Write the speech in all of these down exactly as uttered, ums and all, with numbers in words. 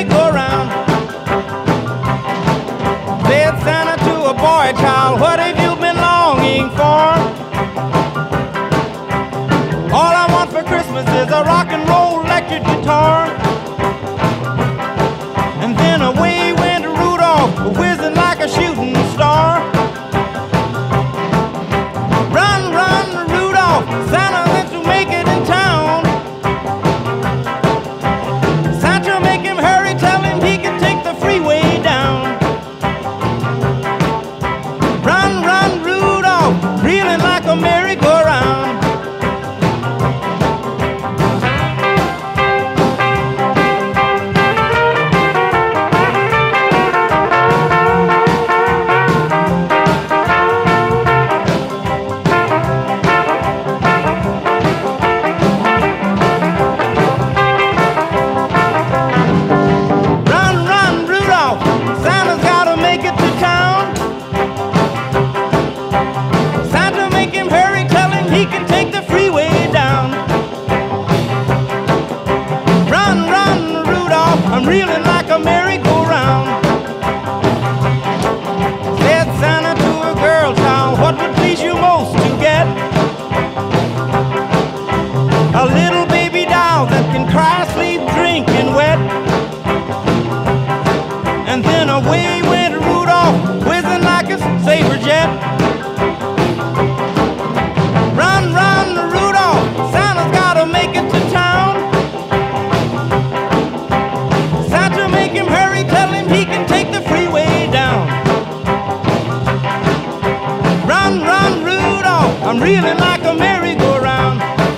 merry-go-round. Said Santa to a boy child, what have you been longing for? All I want for Christmas is a rock and roll electric guitar. And then away went Rudolph, whizzing like a shooting star. Run, run, Rudolph, Santa wants to make it in town. Santa, make him hurry, tell him he can take the freeway down. Run, run, Rudolph, reeling like a merry-go-round. I'm reeling like a merry-go-round. Said Santa to a girl child, what would please you most to get? A little baby doll that can cry, sleep, drink, and wet. And then away went Rudolph, whizzing like a saber jet. Run, run, Rudolph, Santa's gotta make it to town. He can take the freeway down. Run, run, Rudolph, I'm reeling like a merry-go-round.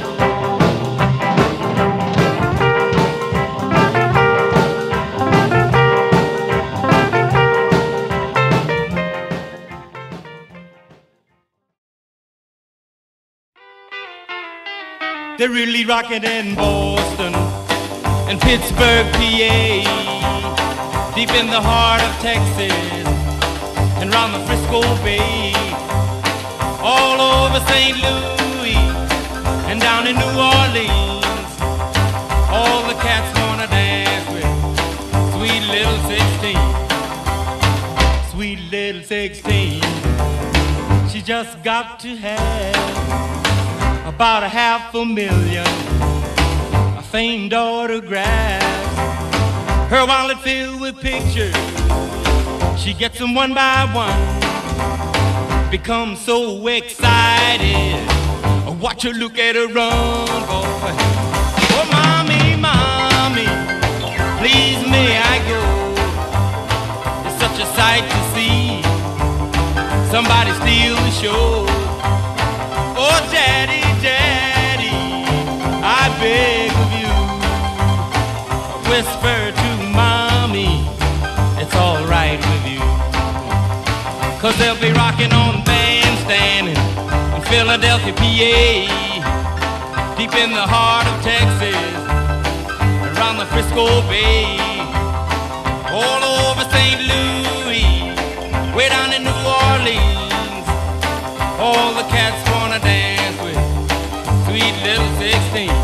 They're really rocking in Boston and Pittsburgh, P A, deep in the heart of Texas and round the Frisco Bay, all over Saint Louis and down in New Orleans. All the cats wanna dance with sweet little sixteen, sweet little sixteen. She just got to have about a half a million famed autographs. Her wallet filled with pictures, she gets them one by one. Becomes so excited, watch her look at her run, boy. Oh, mommy, mommy, please may I go? It's such a sight to see somebody steal the show. Oh, daddy, daddy, I beg of you, whisper to mommy, it's all right with you. Cause they'll be rocking on Bandstand in Philadelphia, P A, deep in the heart of Texas, around the Frisco Bay, all over Saint Louis, way down in New Orleans. All the cats wanna dance with sweet little sixteen.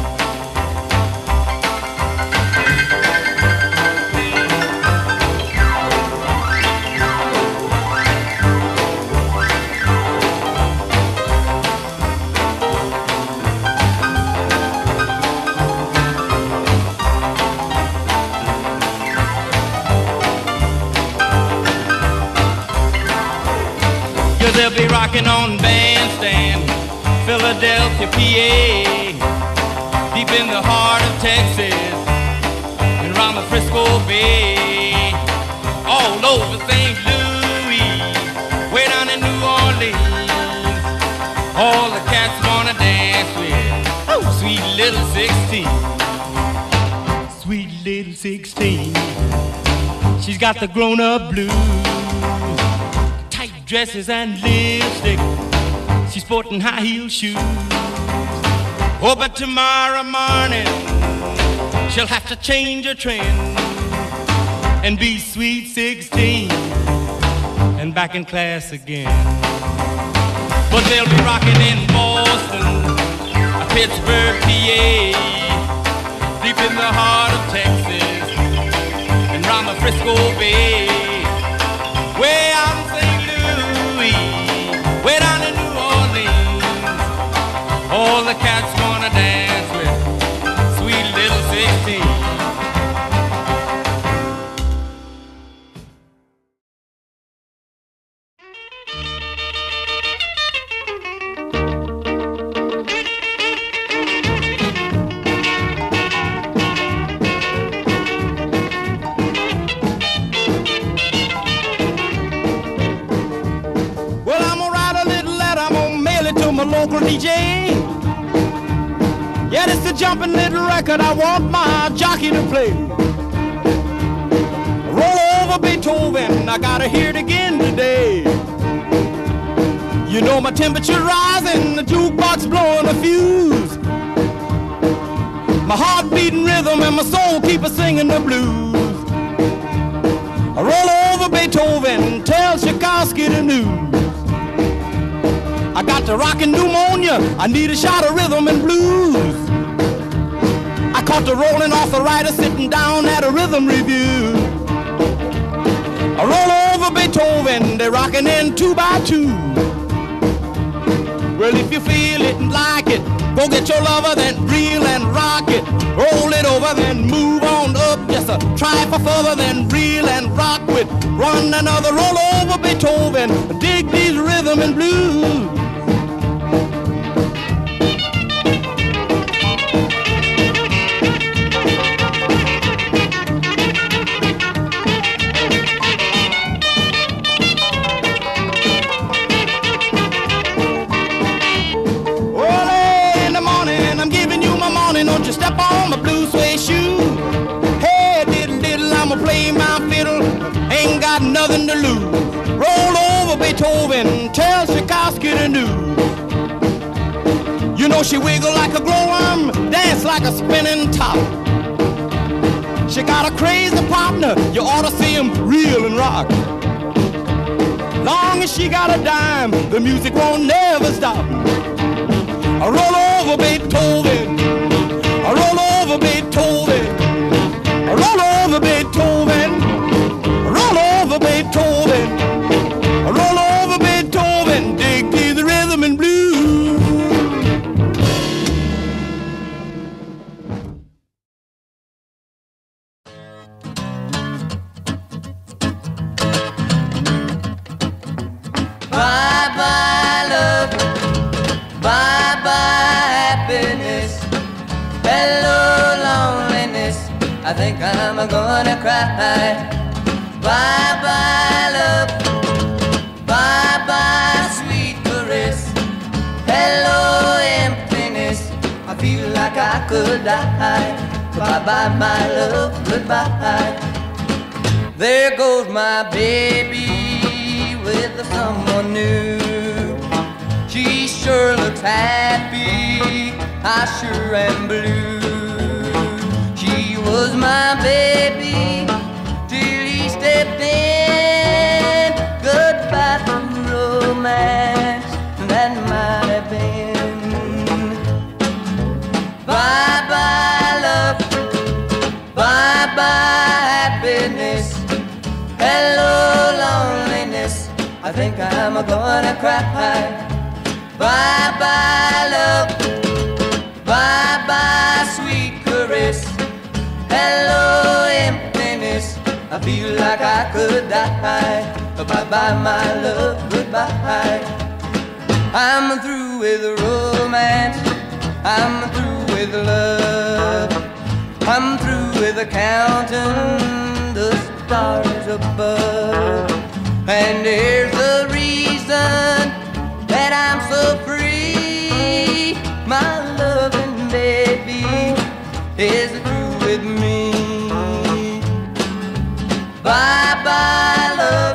They'll be rocking on Bandstand, Philadelphia, P A, deep in the heart of Texas, and around the Frisco Bay, all over Saint Louis, way down in New Orleans. All the cats wanna dance with oh, sweet little sixteen, sweet little sixteen. She's got the grown-up blues, dresses and lipstick, she's sporting high heel shoes. Oh, but tomorrow morning she'll have to change her trend and be sweet sixteen and back in class again. But they'll be rocking in Boston, Pittsburgh, P A, deep in the heart of Texas, and Frisco Bay. Way out in Saint Louis, way down in New Orleans, all the cats wanna dance with sweet little sixteen. Local D J. Yeah, this is a jumping little record I want my jockey to play. Roll over Beethoven, I gotta hear it again today. You know my temperature rising, the jukebox blowing a fuse. My heart beating rhythm and my soul keep a singing the blues. I roll over Beethoven, tell Tchaikovsky the news. I got the rockin' pneumonia, I need a shot of rhythm and blues. I caught the rolling arthritis sitting down at a rhythm review. I roll over Beethoven, they're rockin' in two by two. Well, if you feel it and like it, go get your lover, then reel and rock it. Roll it over, then move on up, just a try for further, then reel and rock with. Run another roll over Beethoven, dig these rhythm and blues. Don't you step on my blue suede shoe. Hey, diddle diddle, I'ma play my fiddle. Ain't got nothing to lose. Roll over Beethoven, tell Tchaikovsky the news. You know she wiggle like a glowworm, dance like a spinning top. She got a crazy partner, you ought to see him reel and rock. Long as she got a dime, the music won't never stop. I roll over Beethoven, I roll over Beethoven, I roll over Beethoven, I roll over Beethoven, I roll over Beethoven, dig through the rhythm and blues. Bye bye love, bye bye happiness. Hello, loneliness, I think I'm gonna cry. Bye-bye, love, bye-bye, sweet caress. Hello, emptiness, I feel like I could die. Bye-bye, my love, goodbye. There goes my baby with someone new. She sure looks happy, I sure am blue. She was my baby till he stepped in. Goodbye to romance, that might have been. Bye-bye love, bye-bye happiness. Hello loneliness, I think I'm gonna cry. Bye-bye love, bye-bye sweet caress. Hello emptiness, I feel like I could die. Bye-bye my love, goodbye. I'm through with romance, I'm through with love. I'm through with counting the stars above. And here's the reason that I'm so free. My loving baby is through with me. Bye-bye love,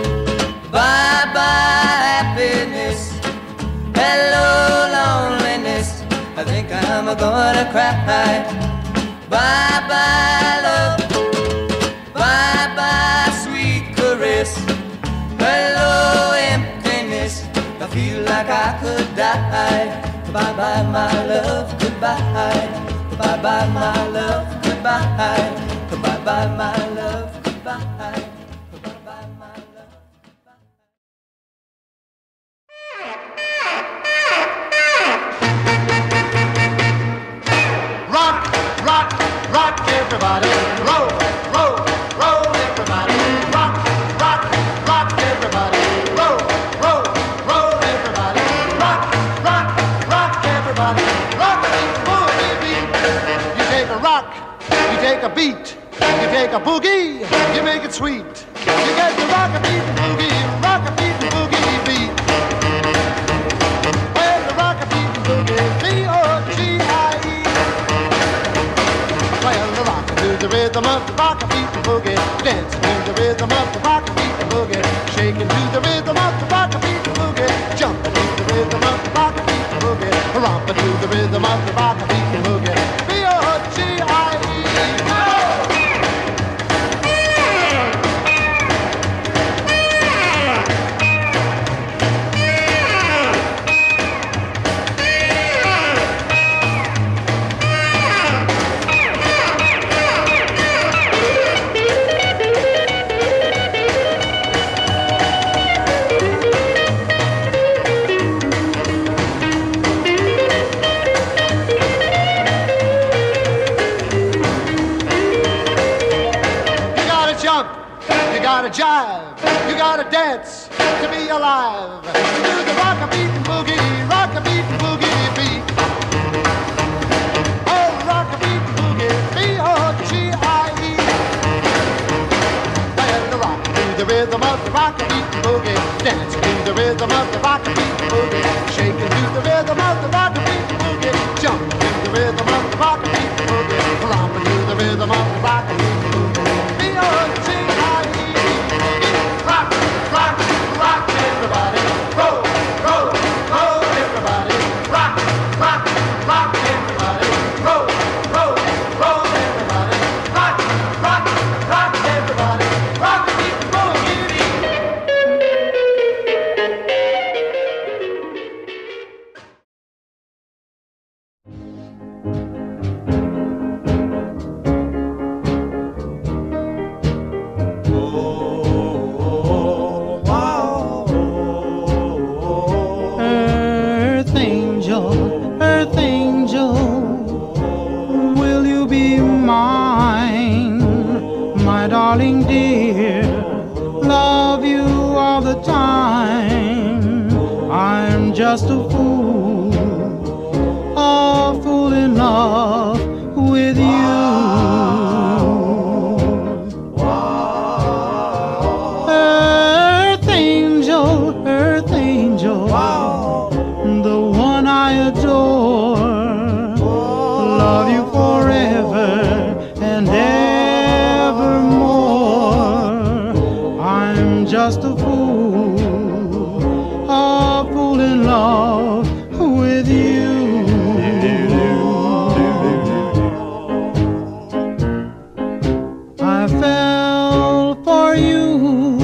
bye-bye happiness. Hello loneliness, I think I'm gonna cry. Bye-bye love, bye-bye sweet caress. Hello emptiness, I feel like I could die. Bye-bye my love, goodbye. Bye-bye my love, goodbye. Bye-bye my love, goodbye. goodbye. Goodbye, my love. Rock, rock, rock, everybody. Roll, roll, roll, everybody. Rock, rock, rock, everybody. Roll, roll, roll, everybody. Rock, rock, rock, everybody. Rock a boogie beat. You take a rock, you take a beat, you take a boogie, you make it sweet. You get the rock a beat boogie, rock a beat boogie beat. Well, the rock a beat boogie, B O G I E. Well, the rock to the rhythm of the rock a beat boogie, dance to the rhythm of the rock a beat boogie, shaking to the rhythm of the rock a beat boogie, jumping to the rhythm of the rock a beat boogie, romping to the rhythm of the rock a beat boogie, B O G I E. You gotta jive, you gotta dance to be alive. Do the rock a beat boogie, rock a beat boogie beat. Oh, rock a beat boogie, B O G I E. Well, the rock to the rhythm of the rock a beat boogie, dance to the rhythm of the rock a beat boogie, shaking to the rhythm of the rock a beat boogie, jump to the rhythm of the rock a beat boogie, romping to the rhythm of the rock a beat boogie, B O G I E. Rock, rock, rock, everybody. Roll, roll, roll, everybody. Rock, rock, rock, everybody. Roll, roll, roll, everybody. Rock, rock, rock, everybody. Rock the beat, boogie darling dear, love you all the time. I'm just a fool, a fool in love with you. Earth angel, earth angel, the one I adore. Love you forever and evermore. I'm just a fool, a fool in love with you. I fell for you,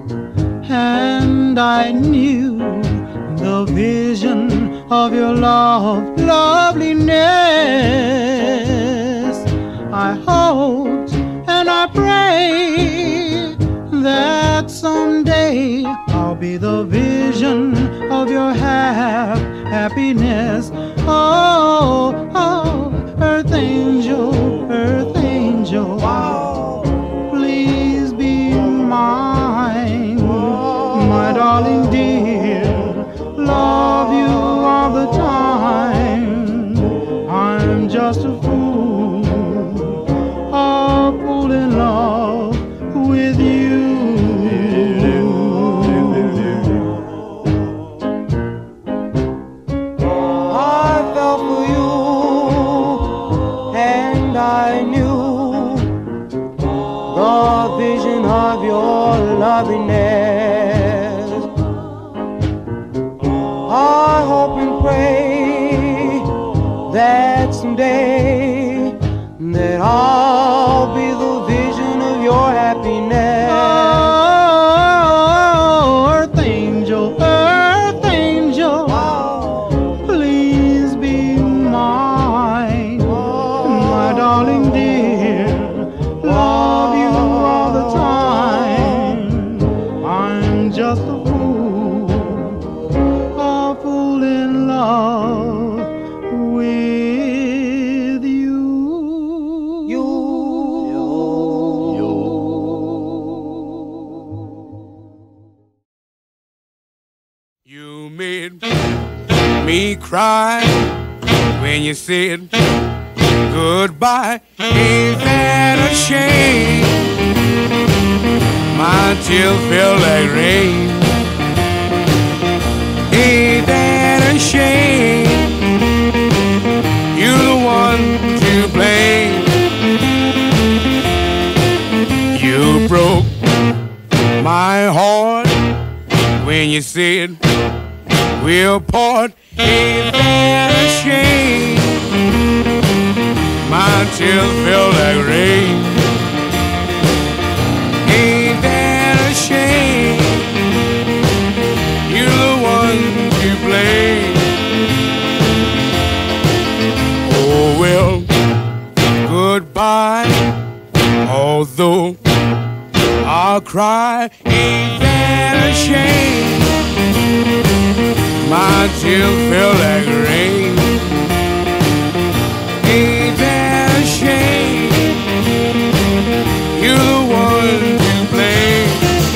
and I knew the vision of your love, loveliness. I hoped and I prayed that someday I'll be the vision of your hap happiness. Oh, oh, earth angel, earth angel, please be mine, my darling dear. Love you all the time. I'm just a fool, a fool in love with you. I fell for you, and I knew the vision of your loveliness. I hope and pray that someday that I'll be the vision of your happiness. Oh, earth angel, earth angel, please be mine, my darling dear. Love you all the time. cry when you said goodbye. Ain't that a shame? My tears feel like rain. Ain't that a shame? You're the one to blame. You broke my heart when you said we'll part. Ain't that a shame? My tears feel like rain. Ain't that a shame? You're the one to blame. Oh well, goodbye. Although I'll cry, ain't that a shame? My tears feel like rain. Ain't that a shame? You're the one to blame.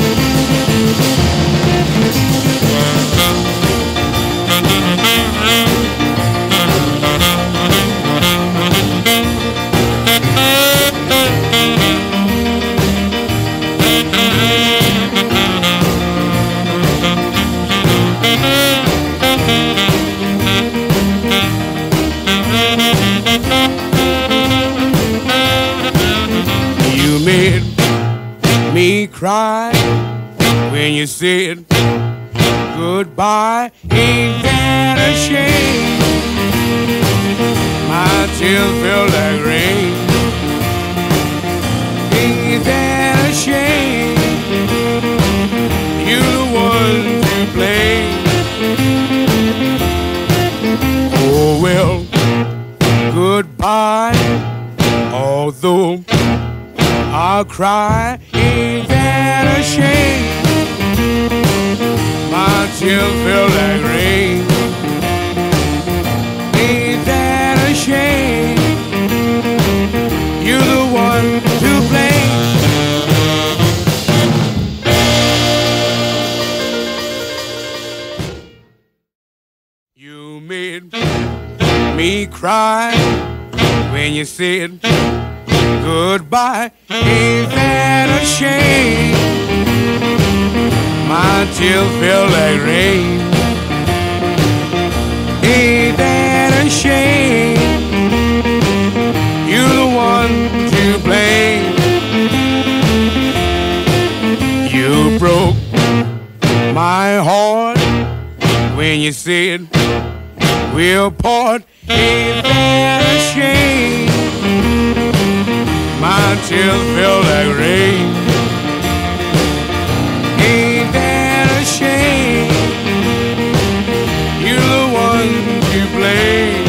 You made me cry when you said goodbye. Ain't that a shame? My tears feel like rain. Ain't that a shame? You're the one to blame. Oh well, goodbye. Although I'll cry, ain't that a shame? My tears feel like rain. Ain't that a shame? You're the one to blame. You made me cry when you said goodbye. Ain't that a shame? My tears feel like rain. Ain't that a shame? You're the one to blame. You broke my heart when you said we'll part. Ain't that a shame? My tears feel like rain. Ain't that a shame? You're the one to blame.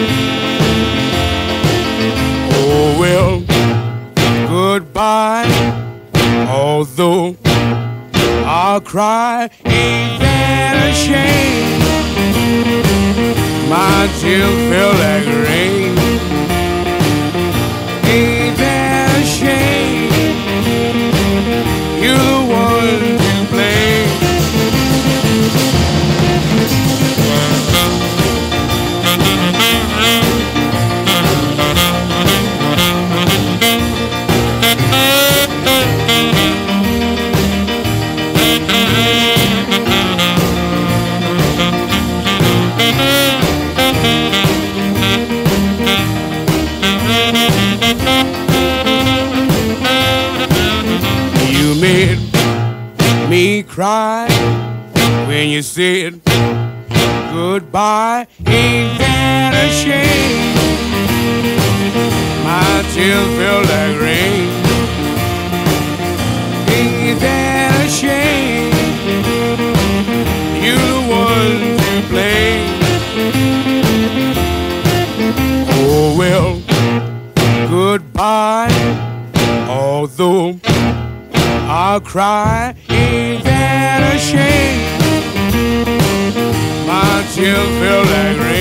Oh well, goodbye. Although I'll cry, ain't that a shame? My tears feel like rain. Ain't that a shame? You're the one to blame. You made me cry when you said goodbye. Ain't that a shame? My tears feel like rain. Ain't that a shame? You're the one to blame. Oh well, goodbye. Although I'll cry, ain't that a shame? My tears feel like rain.